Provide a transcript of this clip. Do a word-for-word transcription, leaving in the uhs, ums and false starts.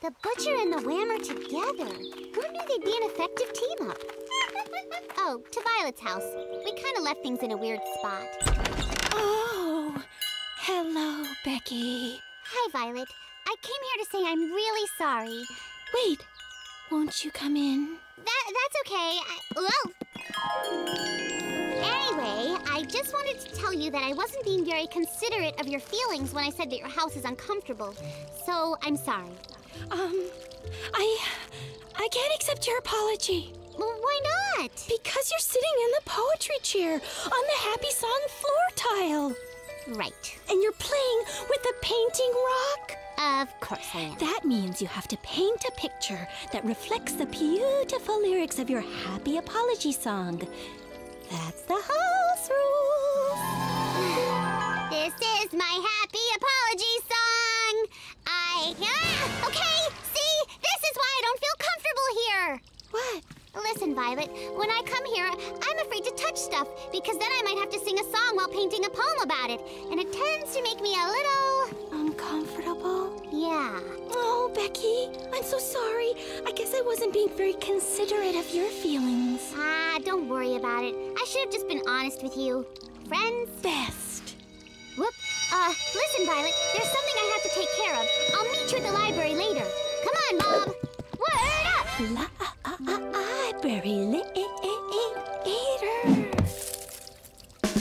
The Butcher and the Whammer together. Who knew they'd be an effective team-up? Oh, to Violet's house. We kind of left things in a weird spot. Oh, hello, Becky. Hi, Violet. I came here to say I'm really sorry. Wait, won't you come in? That, that's okay. I, whoa! Anyway, I just wanted to tell you that I wasn't being very considerate of your feelings when I said that your house is uncomfortable. So, I'm sorry. Um, I... I can't accept your apology. Well, why not? Because you're sitting in the poetry chair on the Happy Song floor tile. Right. And you're playing with the painting rock. Of course I am. That means you have to paint a picture that reflects the beautiful lyrics of your happy apology song. That's the house rules. This is my happy apology song. I... Ah! Okay, see? This is why I don't feel comfortable here. What? Listen, Violet, when I come here, I'm afraid to touch stuff, because then I might have to sing a song while painting a poem about it, and it tends to make me a little... uncomfortable? Yeah. Oh, Becky, I'm so sorry. I guess I wasn't being very considerate of your feelings. Ah, don't worry about it. I should have just been honest with you. Friends? Best. Whoop. Uh, listen, Violet, there's something I have to take care of. I'll meet you at the library later. Come on, Bob. Word up! La-library.